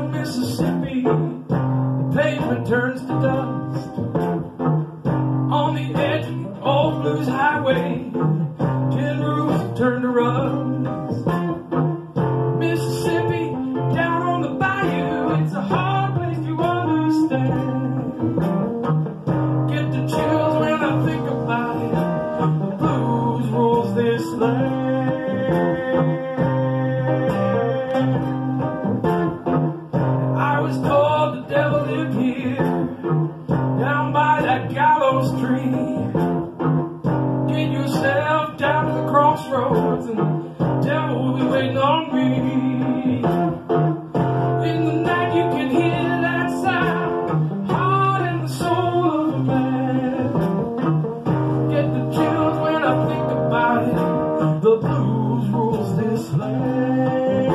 of Mississippi, the pavement turns to dust. On the edge of the old blues highway, tin roofs turn to rust. Mississippi, down on the bayou, it's a hard place to understand. Get the chills when I think about it, the blues rules this land. I was told the devil lived here, down by that gallows tree. Get yourself down to the crossroads and the devil will be waiting on me. In the night you can hear that sound, heart and the soul of a man. Get the chills when I think about it, the blues rules this land.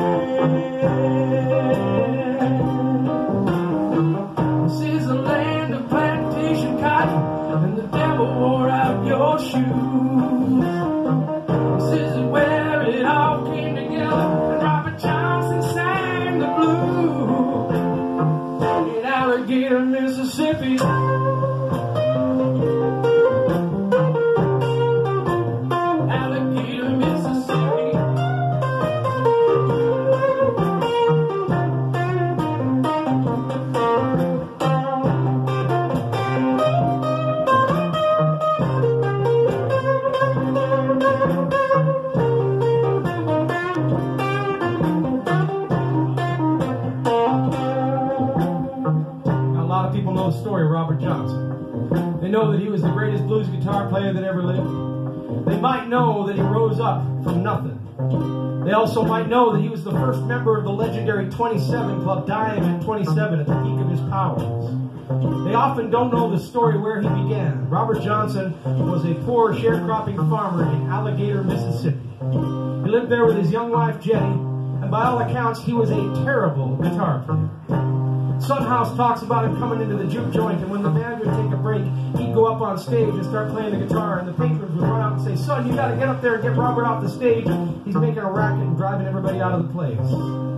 This is a land of plantation cotton, and the devil wore out your shoes. This is where it all came together, and Robert Johnson sang the blues. In Alligator, Mississippi, Alligator, Mississippi. People know the story of Robert Johnson. They know that he was the greatest blues guitar player that ever lived. They might know that he rose up from nothing. They also might know that he was the first member of the legendary 27 Club, dying at 27 at the peak of his powers. They often don't know the story where he began. Robert Johnson was a poor sharecropping farmer in Alligator, Mississippi. He lived there with his young wife, Jenny, and by all accounts, he was a terrible guitar player. Sunhouse talks about him coming into the juke joint, and when the band would take a break, he'd go up on stage and start playing the guitar, and the patrons would run out and say, "Son, you got to get up there and get Robert off the stage. He's making a racket and driving everybody out of the place."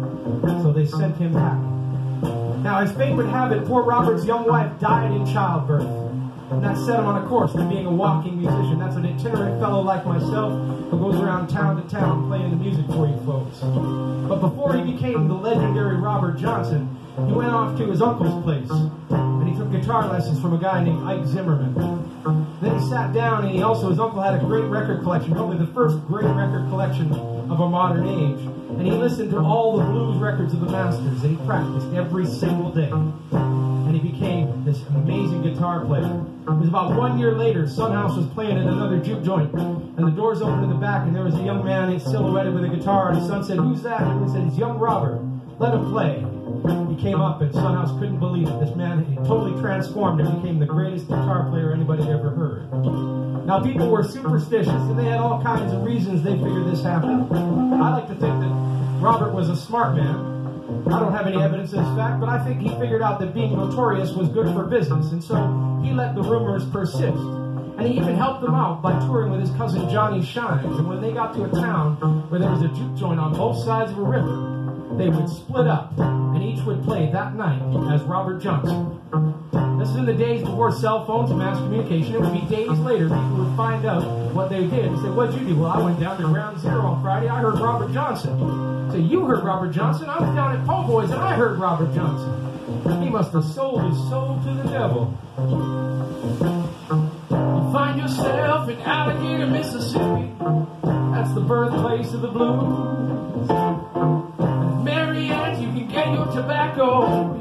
So they sent him back. Now, as fate would have it, poor Robert's young wife died in childbirth, and that set him on a course to being a walking musician. That's an itinerant fellow like myself who goes around town to town playing the music for you folks. But before he became the legendary Robert Johnson, he went off to his uncle's place, and he took guitar lessons from a guy named Ike Zimmerman. Then he sat down, and his uncle had a great record collection, probably the first great record collection of our modern age. And he listened to all the blues records of the masters, and he practiced every single day. And he became this amazing guitar player. It was about 1 year later, Sunhouse was playing at another juke joint, and the doors opened in the back, and there was a young man silhouetted with a guitar, and his son said, "Who's that?" And he said, "It's young Robert. Let him play." He came up, and Sunhouse couldn't believe it. This man totally transformed and became the greatest guitar player anybody had ever heard. Now, people were superstitious, and they had all kinds of reasons they figured this happened. I like to think that Robert was a smart man. I don't have any evidence of this fact, but I think he figured out that being notorious was good for business, and so he let the rumors persist. And he even helped them out by touring with his cousin Johnny Shines. And when they got to a town where there was a juke joint on both sides of a river, they would split up, and each would play that night as Robert Johnson. This is in the days before cell phones and mass communication. It would be days later people would find out what they did and say, "What'd you do?" "Well, I went down to Ground Zero on Friday. I heard Robert Johnson." Say, "You heard Robert Johnson?" "I was down at Po' Boys and I heard Robert Johnson." He must have sold his soul to the devil. You find yourself in Alligator, Mississippi. That's the birthplace of the blues. Marianne, you can get your tobacco.